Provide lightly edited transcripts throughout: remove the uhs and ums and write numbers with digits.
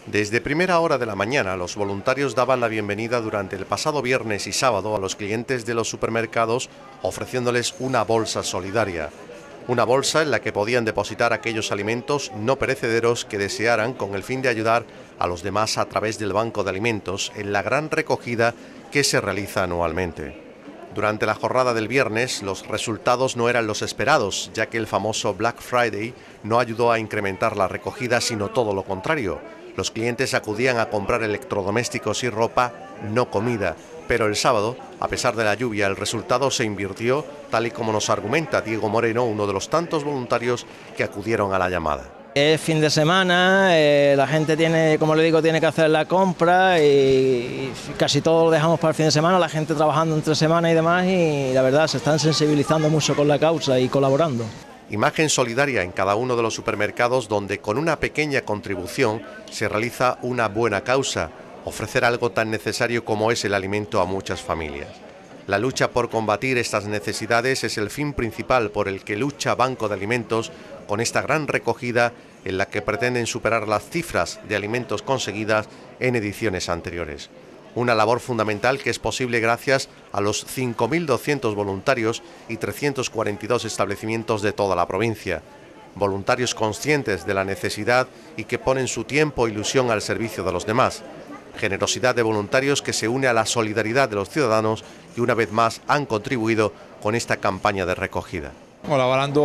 Desde primera hora de la mañana, los voluntarios daban la bienvenida durante el pasado viernes y sábado a los clientes de los supermercados, ofreciéndoles una bolsa solidaria. Una bolsa en la que podían depositar aquellos alimentos no perecederos que desearan, con el fin de ayudar a los demás a través del Banco de Alimentos en la gran recogida que se realiza anualmente. Durante la jornada del viernes, los resultados no eran los esperados, ya que el famoso Black Friday no ayudó a incrementar la recogida, sino todo lo contrario. Los clientes acudían a comprar electrodomésticos y ropa, no comida. Pero el sábado, a pesar de la lluvia, el resultado se invirtió, tal y como nos argumenta Diego Moreno, uno de los tantos voluntarios que acudieron a la llamada. Es fin de semana, la gente tiene, como le digo, tiene que hacer la compra y casi todo lo dejamos para el fin de semana, la gente trabajando entre semana y demás, y la verdad se están sensibilizando mucho con la causa y colaborando. Imagen solidaria en cada uno de los supermercados donde con una pequeña contribución se realiza una buena causa, ofrecer algo tan necesario como es el alimento a muchas familias. La lucha por combatir estas necesidades es el fin principal por el que lucha Banco de Alimentos con esta gran recogida en la que pretenden superar las cifras de alimentos conseguidas en ediciones anteriores. Una labor fundamental que es posible gracias a los 5.200 voluntarios y 342 establecimientos de toda la provincia. Voluntarios conscientes de la necesidad y que ponen su tiempo e ilusión al servicio de los demás. Generosidad de voluntarios que se une a la solidaridad de los ciudadanos que una vez más han contribuido con esta campaña de recogida. Colaborando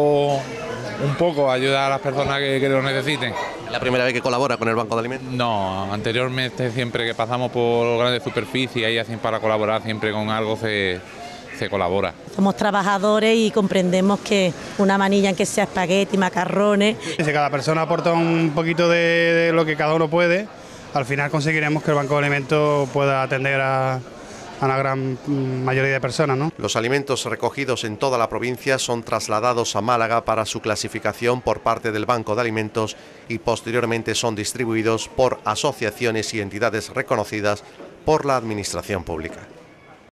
un poco, ayudar a las personas que lo necesiten. ¿Es la primera vez que colabora con el Banco de Alimentos? No, anteriormente siempre que pasamos por grandes superficies, ahí hacen para colaborar, siempre con algo se colabora. Somos trabajadores y comprendemos que una manilla, en que sea espagueti, macarrones. Si cada persona aporta un poquito de lo que cada uno puede, al final conseguiremos que el Banco de Alimentos pueda atender a la gran mayoría de personas, ¿no? Los alimentos recogidos en toda la provincia son trasladados a Málaga para su clasificación por parte del Banco de Alimentos y posteriormente son distribuidos por asociaciones y entidades reconocidas por la Administración Pública.